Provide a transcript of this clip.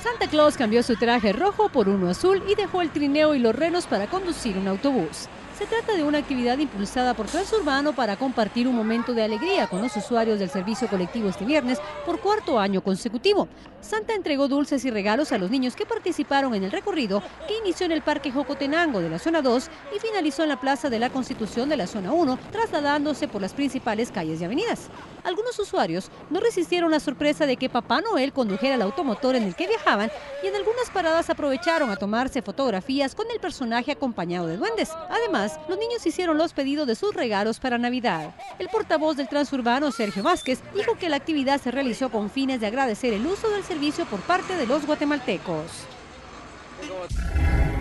Santa Claus cambió su traje rojo por uno azul y dejó el trineo y los renos para conducir un autobús. Se trata de una actividad impulsada por Transurbano para compartir un momento de alegría con los usuarios del servicio colectivo este viernes por cuarto año consecutivo. Santa entregó dulces y regalos a los niños que participaron en el recorrido que inició en el Parque Jocotenango de la zona 2 y finalizó en la Plaza de la Constitución de la zona 1, trasladándose por las principales calles y avenidas. Algunos usuarios no resistieron la sorpresa de que Papá Noel condujera el automotor en el que viajaban y en algunas paradas aprovecharon a tomarse fotografías con el personaje acompañado de duendes. Además, los niños hicieron los pedidos de sus regalos para Navidad. El portavoz del Transurbano, Sergio Vázquez, dijo que la actividad se realizó con fines de agradecer el uso del servicio por parte de los guatemaltecos.